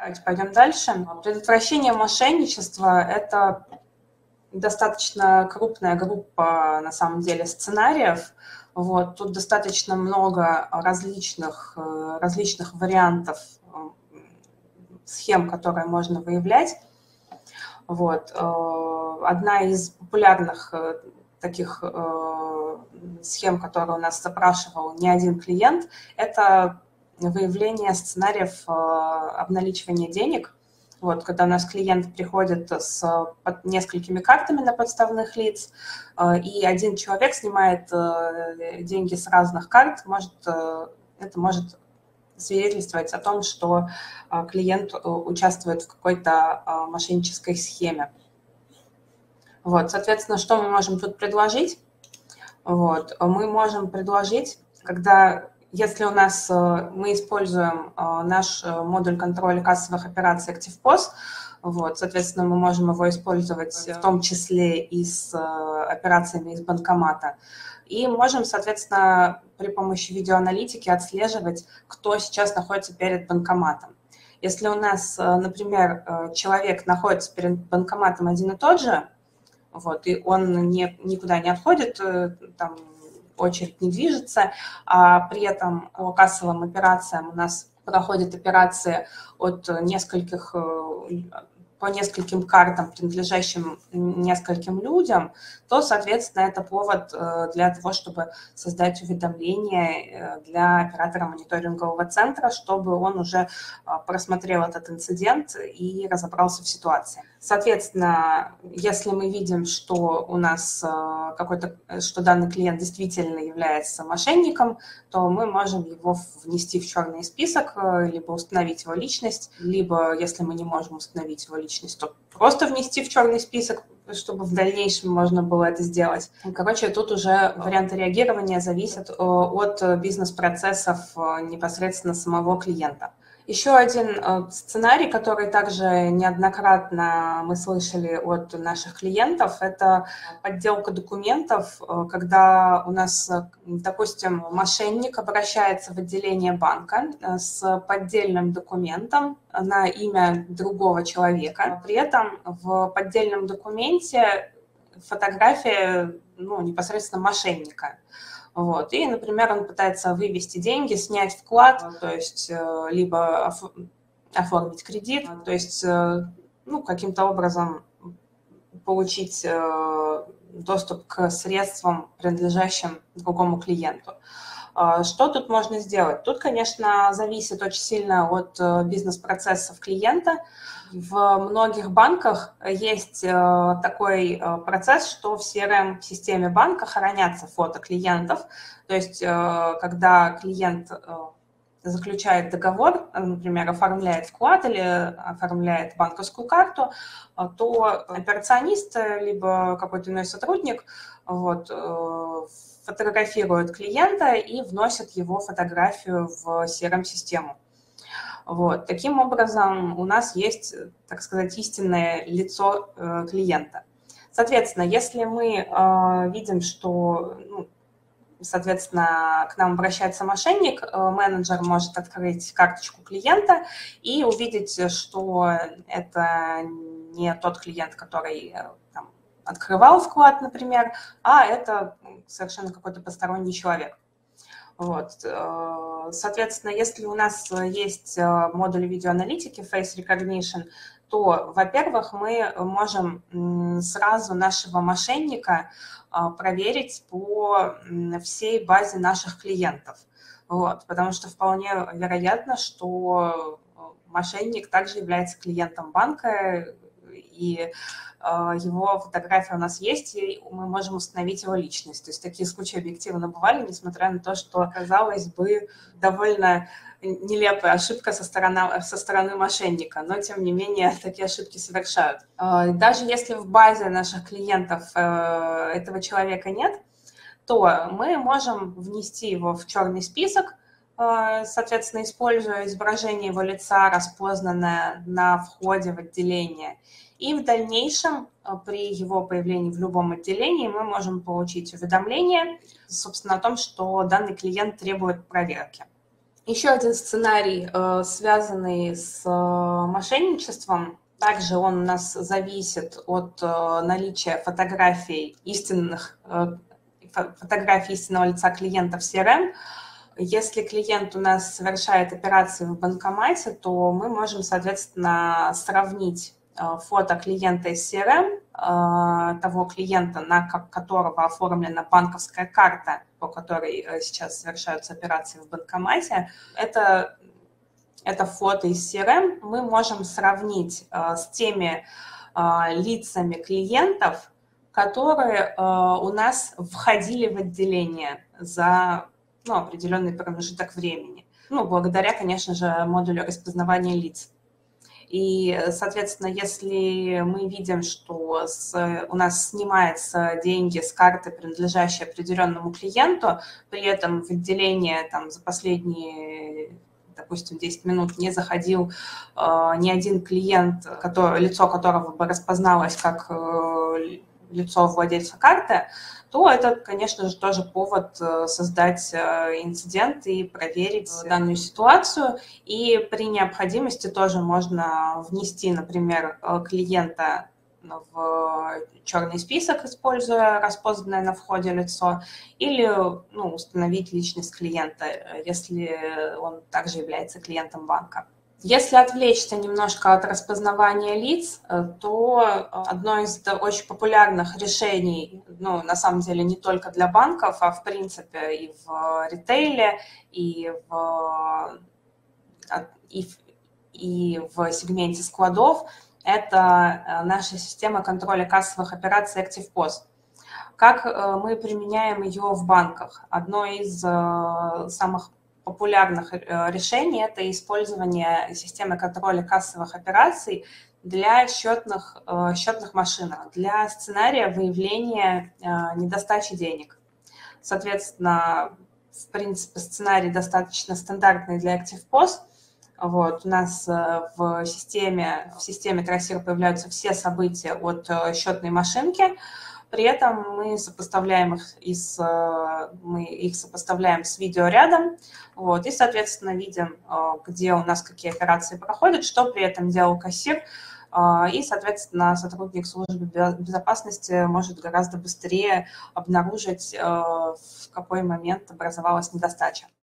Давайте пойдем дальше. Предотвращение мошенничества – это достаточно крупная группа, на самом деле, сценариев. Вот. Тут достаточно много различных вариантов схем, которые можно выявлять. Вот. Одна из популярных таких схем, которые у нас запрашивал не один клиент, это выявление сценариев обналичивания денег. Вот, когда у нас клиент приходит с несколькими картами на подставных лиц, и один человек снимает деньги с разных карт, это может свидетельствовать о том, что клиент участвует в какой-то мошеннической схеме. Вот, соответственно, что мы можем тут предложить? Вот, мы можем предложить, если у нас мы используем наш модуль контроля кассовых операций ActivePOS, вот, соответственно, мы можем его использовать в том числе и с операциями из банкомата. И можем, соответственно, при помощи видеоаналитики отслеживать, кто сейчас находится перед банкоматом. Если у нас, например, человек находится перед банкоматом один и тот же, вот, и он никуда не отходит, там очередь не движется, а при этом по кассовым операциям у нас проходят операции по нескольким картам, принадлежащим нескольким людям, то, соответственно, это повод для того, чтобы создать уведомление для оператора мониторингового центра, чтобы он уже просмотрел этот инцидент и разобрался в ситуации. Соответственно, если мы видим, что у нас что данный клиент действительно является мошенником, то мы можем его внести в черный список, либо установить его личность, либо, если мы не можем установить его личность, то просто внести в черный список, чтобы в дальнейшем можно было это сделать. Короче, тут уже варианты реагирования зависят от бизнес-процессов непосредственно самого клиента. Еще один сценарий, который также неоднократно мы слышали от наших клиентов, это подделка документов, когда у нас, допустим, мошенник обращается в отделение банка с поддельным документом на имя другого человека. При этом в поддельном документе фотография непосредственно мошенника. Вот. И, например, он пытается вывести деньги, снять вклад, то есть либо оформить кредит, то есть каким-то образом получить доступ к средствам, принадлежащим другому клиенту. Что тут можно сделать? Тут, конечно, зависит очень сильно от бизнес-процессов клиента. В многих банках есть такой процесс, что в CRM-системе банка хранятся фото клиентов. То есть, когда клиент заключает договор, например, оформляет вклад или оформляет банковскую карту, то операционист либо какой-то иной сотрудник фотографирует клиента и вносит его фотографию в CRM-систему. Вот. Таким образом, у нас есть, так сказать, истинное лицо клиента. Соответственно, если мы видим, что, соответственно, к нам обращается мошенник, менеджер может открыть карточку клиента и увидеть, что это не тот клиент, который открывал вклад, например, а это совершенно какой-то посторонний человек. Вот. Соответственно, если у нас есть модуль видеоаналитики Face Recognition, то, во-первых, мы можем сразу нашего мошенника проверить по всей базе наших клиентов. Вот. Потому что вполне вероятно, что мошенник также является клиентом банка, и его фотография у нас есть, и мы можем установить его личность. То есть такие случаи объективно бывали, несмотря на то, что, казалось бы, довольно нелепая ошибка со стороны мошенника, но, тем не менее, такие ошибки совершают. Даже если в базе наших клиентов этого человека нет, то мы можем внести его в черный список, соответственно, используя изображение его лица, распознанное на входе в отделение. И в дальнейшем, при его появлении в любом отделении, мы можем получить уведомление, собственно, о том, что данный клиент требует проверки. Еще один сценарий, связанный с мошенничеством. Также он у нас зависит от наличия фотографий фотографий истинного лица клиента в CRM. Если клиент у нас совершает операции в банкомате, то мы можем, соответственно, сравнить фото клиента из CRM, того клиента, на которого оформлена банковская карта, по которой сейчас совершаются операции в банкомате. Это фото из CRM мы можем сравнить с теми лицами клиентов, которые у нас входили в отделение за определенный промежуток времени. Благодаря, конечно же, модулю распознавания лиц. И, соответственно, если мы видим, что у нас снимаются деньги с карты, принадлежащей определенному клиенту, при этом в отделение за последние, допустим, 10 минут не заходил ни один клиент, лицо которого бы распозналось как лицо владельца карты, то это, конечно же, тоже повод создать инцидент и проверить данную ситуацию. И при необходимости тоже можно внести, например, клиента в черный список, используя распознанное на входе лицо, или установить личность клиента, если он также является клиентом банка. Если отвлечься немножко от распознавания лиц, то одно из очень популярных решений, на самом деле не только для банков, а в принципе и в ритейле, и в сегменте складов, это наша система контроля кассовых операций ActivePOS. Как мы применяем ее в банках? Одно из самых популярных решений – это использование системы контроля кассовых операций для счетных машинок, для сценария выявления недостачи денег. Соответственно, в принципе, сценарий достаточно стандартный для ActivePOS. У нас в системе трассира появляются все события от счетной машинки. При этом мы их сопоставляем с видеорядом, и, соответственно, видим, где у нас какие операции проходят, что при этом делал кассир, и, соответственно, сотрудник службы безопасности может гораздо быстрее обнаружить, в какой момент образовалась недостача.